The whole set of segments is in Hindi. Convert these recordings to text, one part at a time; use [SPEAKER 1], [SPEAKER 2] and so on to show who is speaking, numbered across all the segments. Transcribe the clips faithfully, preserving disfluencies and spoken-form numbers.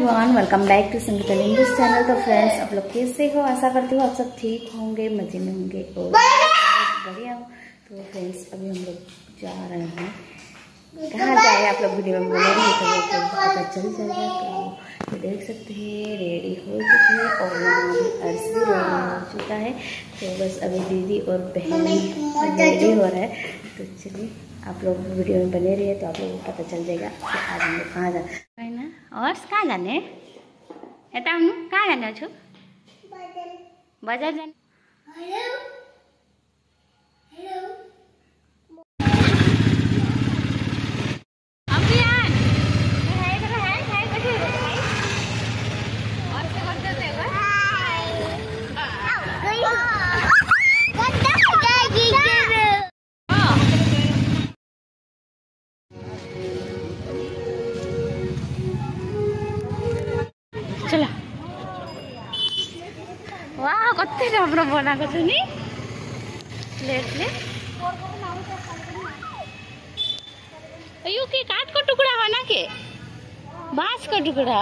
[SPEAKER 1] Everyone, welcome back to Sangeeta English channel. तो फ्रेंड्स, आप लोग कैसे हो? आशा करती हूँ आप सब ठीक होंगे, मजे में होंगे और बढ़िया हो। तो फ्रेंड्स, अभी हम लोग जा रहे हैं, कहाँ जाए आप लोग वीडियो में बने रहिए तो पता चल जाएगा। तो देख सकते हैं रेडी हो चुकी है और यहाँ भी अर्श भी रेडी हो चुका है। तो बस अभी दीदी और बहन रेडी हो रहा है। तो चलिए आप लोग वीडियो में बने रहिए तो आप लोगों को पता चल जाएगा कि आज हम लोग कहाँ जाना है ना। और कहाँ जाने एटा हम कहाँ जाने छो? बाजार जाने। चला वाह कते राम्रो बनाएको छु नि प्लेटले। यो के काठको टुक्रा हो ना के बाँसको टुक्रा?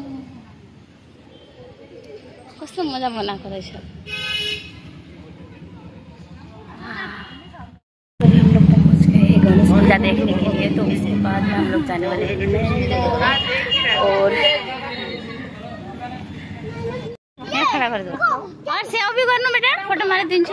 [SPEAKER 1] कस्तो मजा बनाएको रहेछ। अभी हम लोग पहुँच गए हैं गणेश पूजा देखने के लिए। तो उसके बाद में हम लोग जाने वाले हैं और खड़ा कर दो और सेव भी गर्नु बेटा, फोटो मारे दिन्छु।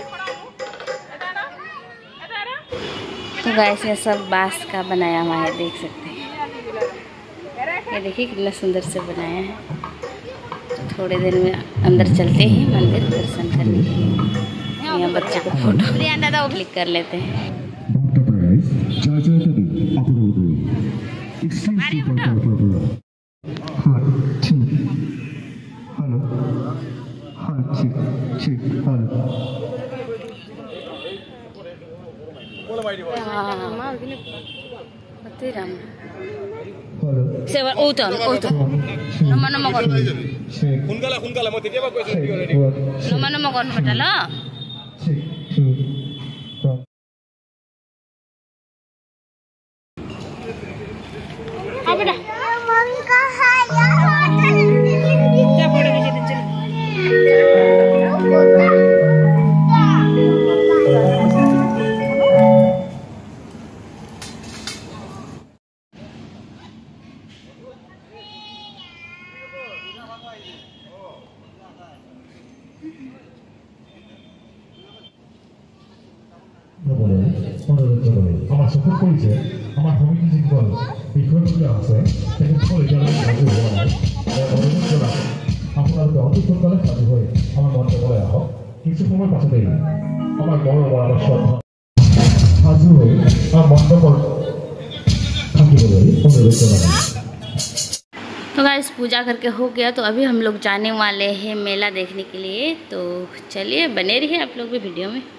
[SPEAKER 1] तो गाइस ये सब बांस का बनाया हुआ है, देख सकते हैं। ये देखिए कितना सुंदर से बनाया है। तो थोड़ी देर में अंदर चलते हैं मंदिर दर्शन करने के लिए। यहाँ बच्चे को फोटो दादा वो क्लिक कर लेते हैं। सेवा ओतन ओतन नमा नमा गर्नु हुनकाला हुनकाला म त्यतिबा क्वेशन नमा नमा गर्नु पर्छ ल। आ बेटा मम्मी कहाँ क्या फोटो खिचिदिन्छु
[SPEAKER 2] আমার চকুত পৰিছে আমাৰ সমিতি যিসকল বিষয়ববীয়া আছে তেখেতসকল এতিয়ালৈ সাজু হোৱা নাই। আপোনালোকে অতি সোনকালে সাজু হৈ আমাৰ মণ্ডপলৈ আহক। কিছু সময় পাছতেই আমাৰ মৰমৰ আমাৰ শ্ৰদ্ধা সাজু হৈ আমাৰ মণ্ডপত থাকিবলৈ অনুৰোধ জনাইছোঁ।
[SPEAKER 1] तो गाइस पूजा करके हो गया। तो अभी हम लोग जाने वाले हैं मेला देखने के लिए। तो चलिए बने रहिए आप लोग भी वीडियो में।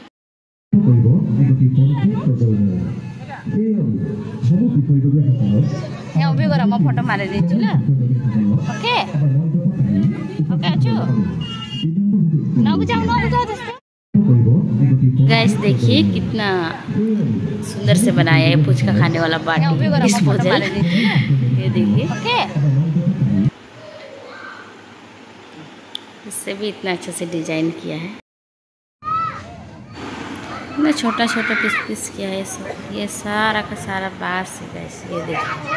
[SPEAKER 1] यहाँ उभी गर म फोटो मारिदिन्छु ल। ओके ओके आछु नबुझाऊ नबुझाऊ त्यस्तो। गाइस देखिए कितना सुंदर से बनाया है पुचका खाने वाला बाटी डिस्पोजल। ये देखिए ओके इससे भी इतना अच्छा से डिजाइन किया है। इतना छोटा छोटा पीस पीस किया है सब। ये सारा का सारा बांस है गाइस। ये देखिए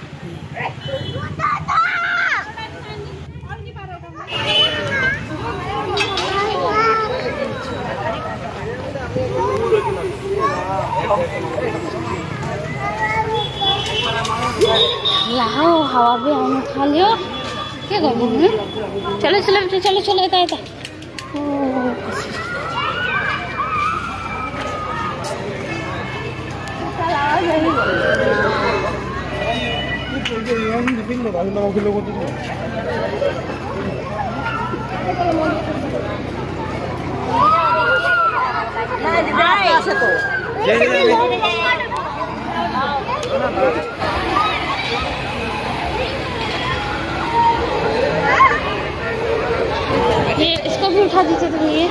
[SPEAKER 1] लाओ हवा भी आने खा लियो क्या गर्नु। चलो चलो चलो चलो यता यता। ये इसको भी उठा दीजिए तो ये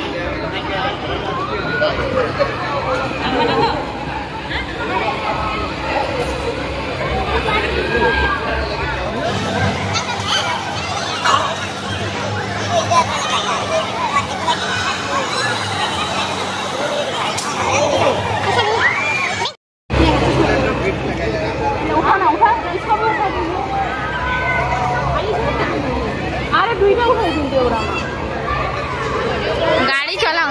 [SPEAKER 1] गाड़ी चलाऊ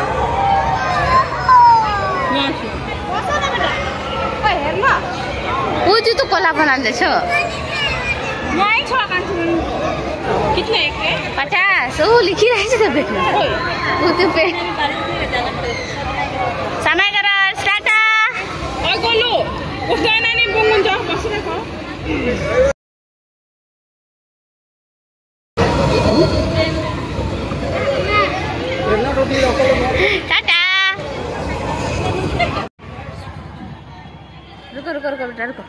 [SPEAKER 1] तू तो कोला बना दे छो
[SPEAKER 3] कितने एक के
[SPEAKER 1] पचास वो लिखी रही थी तब वो तो पे समय करा स्टार्ट
[SPEAKER 3] और गोलू उसको ना नहीं बुंगुन जाओ बस देखो
[SPEAKER 1] टाटा रुको रुको रुको बेटा रुको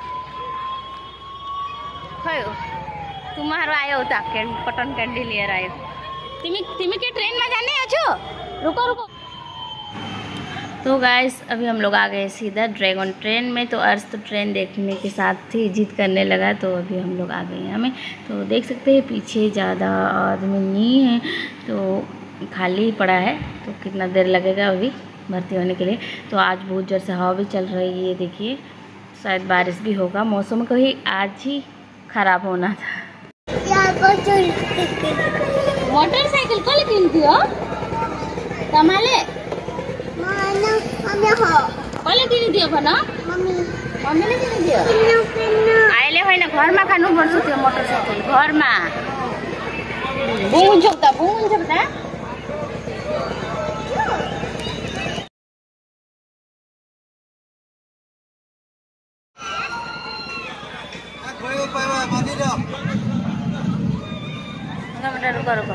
[SPEAKER 1] खयो तुम्हारो आयो था कॉटन कैंडी लेकर आयो तिमी तिमी के ट्रेन में जाने अच्छो रुको रुको। तो गाइस अभी हम लोग आ गए सीधा ड्रैगन ट्रेन में। तो अर्श तो ट्रेन देखने के साथ ही जिद करने लगा, तो अभी हम लोग आ गए हैं हमें। तो देख सकते हैं पीछे ज़्यादा आदमी नहीं है, तो खाली ही पड़ा है। तो कितना देर लगेगा अभी भर्ती होने के लिए। तो आज बहुत जोर से हवा भी चल रही है, देखिए शायद बारिश भी होगा। मौसम कहीं आज ही ख़राब होना था। मोटरसाइकिल कल किनती हो तमाले कल किनी दियो भन मम्मी मम्मीले किनी दियो आइले होइन घरमा खानु पर्छ त्यो मोटरसाइकल घरमा बुङ जप्ता बुङ जप्ता रुको रुको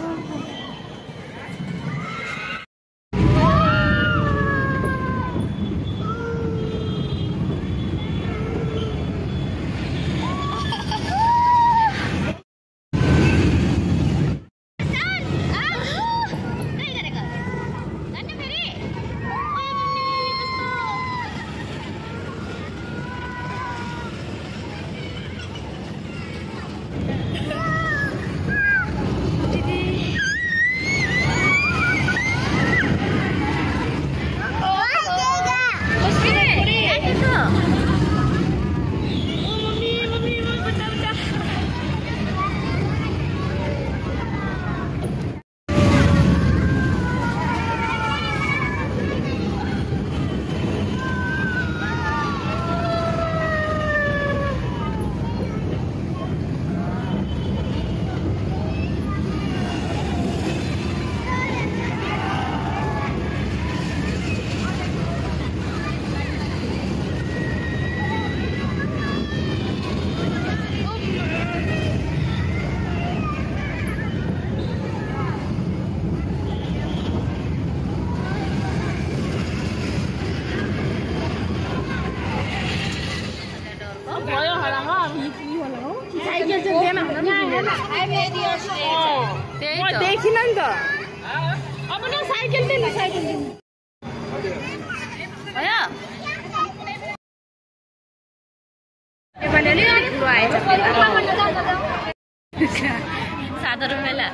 [SPEAKER 1] सात रुपये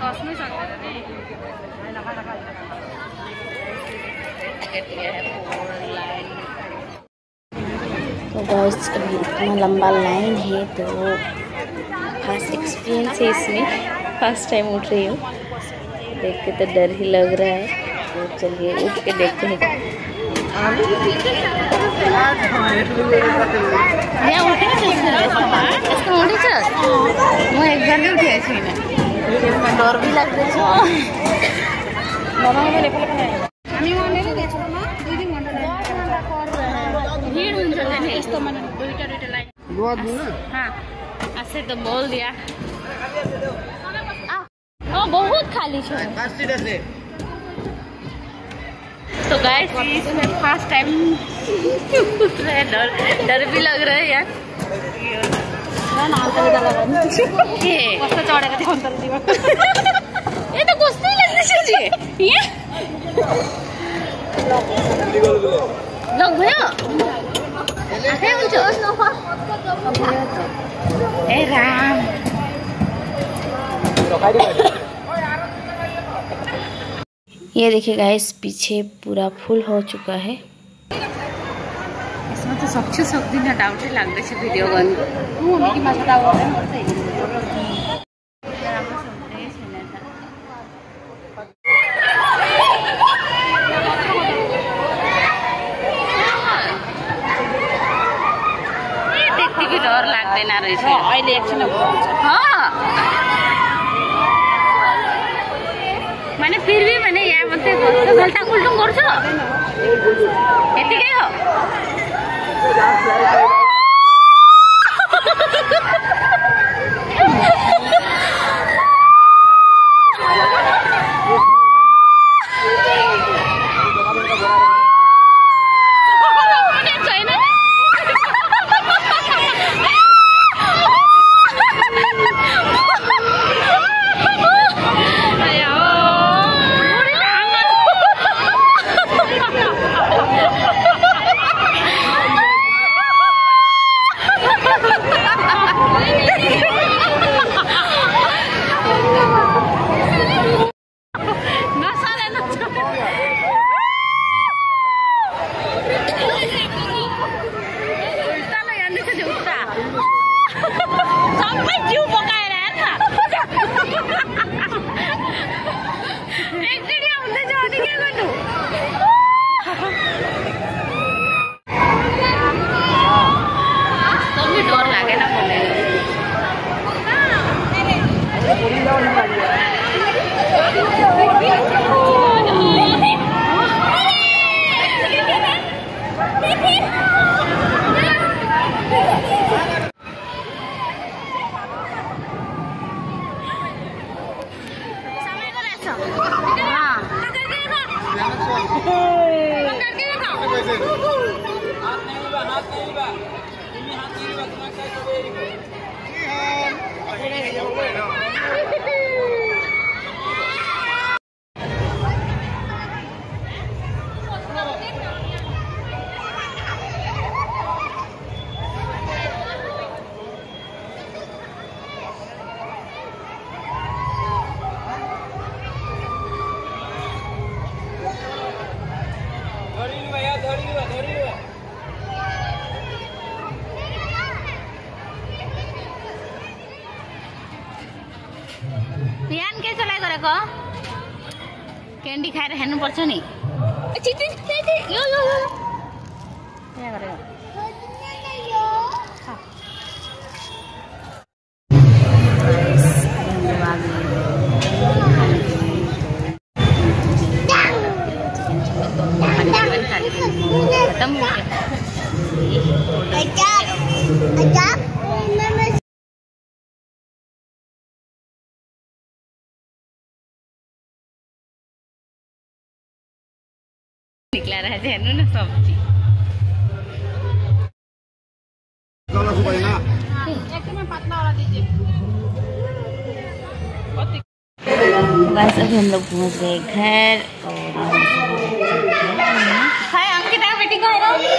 [SPEAKER 1] तो गाइस अभी इतना लंबा लाइन है, तो फर्स्ट एक्सपीरियंस है इसमें, फर्स्ट टाइम उठ रही हूँ। देख के तो डर ही लग रहा है। तो चलिए उठ के देखते हैं। एक बार उठे डर भी लगते ऐसे तो बोल दिया आ, बहुत खाली है। तो गाइस इसमें फर्स्ट टाइम डर डर भी लग रहा है यार। ये तो कुश्ती लगती है लोग भैया ए राम ये देखिए गाइस पीछे पूरा फुल हो चुका है। इसमें तो सबसे सब दिन डाउट ही लगता है वीडियो बन डर लाग्दैन रहेछ
[SPEAKER 3] अहिले एकछिन
[SPEAKER 1] माने फिर भी माने यहाँ मात्रै गल्टा उल्टुङ गर्छ यतिकै हो बिहान के चलाइ गरेको क्यान्डी खाएर हेर्नु पर्छ नि चिति चिति यो यो यो यहाँ गरेको खत्म हो गया निकला रहा है हेर्नु न सब्जी बस अभी हम लोग पहुंच गए घर और खाए अंकिता बेटी का है